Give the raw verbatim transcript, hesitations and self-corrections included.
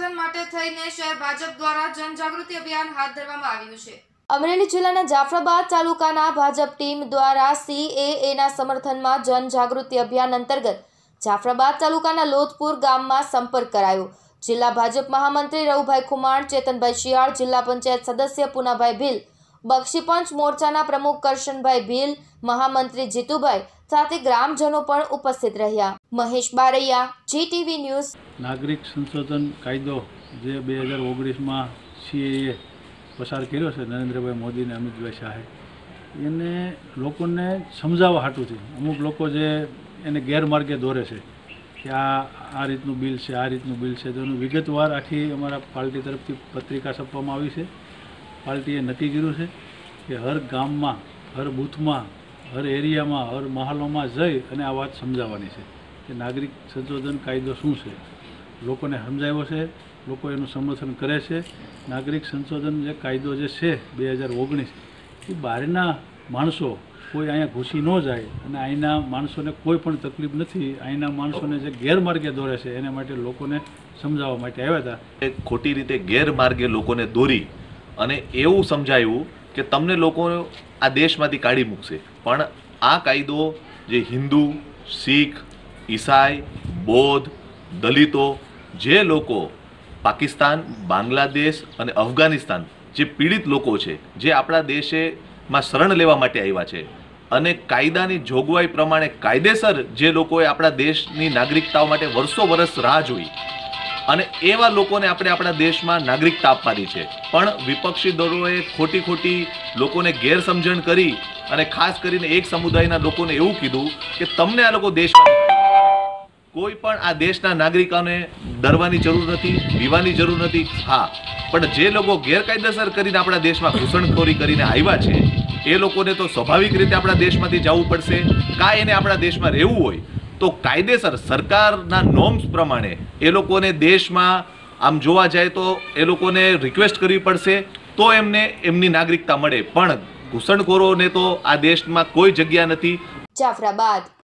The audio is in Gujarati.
સંશોધન માટે થઈને શહેર ભાજપ દ્વારા જનજાગૃતિ અભિયાન હાથ ધરવામાં આવ્યું છે। અમરેલી જિલ્લાના જાફરાબાદ તાલુકાના ભાજપ ટીમ દ્વારા સીએએના સમર્થનમાં જનજાગૃતિ અભિયાન અંતર્ગત જાફરાબાદ તાલુકાના લોધપુર ગામમાં સંપર્ક કરાયો। જિલ્લા ભાજપ મહામંત્રી રવુભાઈ ખુમાણ, ચેતનભાઈ શિયાળ, જિલ્લા પંચાયત સદસ્ય પુનાભાઈ ભીલ, બક્ષીપંચ મોરચાના પ્રમુખ કરશનભાઈ ભીલ, મહામંત્રી જીતુભાઈ સાથે ગ્રામજનો પણ ઉપસ્થિત રહ્યા। Mahesh Baraiya, GTV news. નાગરિક સંશોધન કાયદો જે બે હજાર ઓગણીસમાં સીએએ પસાર કર્યો છે નરેન્દ્રભાઈ મોદી અને અમિતભાઈ શાહે, એને લોકોને સમજાવવા હાટુથી અમુક લોકો જે એને ગેરમાર્ગે દોરે છે કે આ આ રીતનું બિલ છે, આ રીતનું બિલ છે, તો એનું વિગતવાર આખી અમારા પાર્ટી તરફથી પત્રિકા છપવામાં આવી છે। પાર્ટીએ નક્કી કર્યું છે કે હર ગામમાં, હર બૂથમાં, હર એરિયામાં, હર મહાલોમાં જઈ અને આ વાત સમજાવવાની છે કે નાગરિક સંશોધન કાયદો શું છે। લોકોને સમજાવ્યો છે, લોકો એનું સમર્થન કરે છે। નાગરિક સંશોધન જે કાયદો જે છે બે હજાર ઓગણીસ એ બહારના માણસો કોઈ અહીંયા ઘૂસી ન જાય અને અહીંના માણસોને કોઈ પણ તકલીફ નથી, અહીંના માણસોને જે ગેરમાર્ગે દોરે છે એને માટે લોકોને સમજાવવા માટે આવ્યા હતા। ખોટી રીતે ગેરમાર્ગે લોકોને દોરી અને એવું સમજાયું કે તમને લોકો આ દેશમાંથી કાઢી મૂકશે, પણ આ કાયદો જે હિન્દુ, શીખ, ઈસાઈ, બૌદ્ધ, દલિતો જે લોકો પાકિસ્તાન, બાંગ્લાદેશ અને અફઘાનિસ્તાન જે પીડિત લોકો છે, જે આપણા દેશમાં શરણ લેવા માટે આવ્યા છે અને કાયદાની જોગવાઈ પ્રમાણે કાયદેસર જે લોકોએ આપણા દેશની નાગરિકતાઓ માટે વર્ષો વર્ષ રાહ જોઈ અને એવા લોકોને આપણે આપણા દેશમાં નાગરિકતા આપવાની છે, પણ વિપક્ષી દળોએ ખોટી ખોટી લોકોને ગેરસમજણ કરી અને ખાસ કરીને એક સમુદાયના લોકોને એવું કીધું કે તમને આ લોકો દેશમાં કોઈ પણ આ દેશના નાગરિકોને ડરવાની જરૂર નથી, બીવાની જરૂર નથી। હા, પણ જે લોકો ગેરકાયદેસર કરીને આપણા દેશમાં ઘૂસણખોરી કરીને આવ્યા છે એ લોકોને તો સ્વાભાવિક રીતે આપણા દેશમાંથી જવું પડશે। કાંઈ એને આપણા દેશમાં રહેવું હોય તો કાયદેસર સરકારના નોર્મ્સ પ્રમાણે એ લોકોને દેશમાં આમ જોવા જાય તો એ લોકોને રિક્વેસ્ટ કરવી પડશે તો એમને એમની નાગરિકતા મળે, પણ ઘૂસણખોરોને તો આ દેશમાં કોઈ જગ્યા નથી। જાફરાબાદ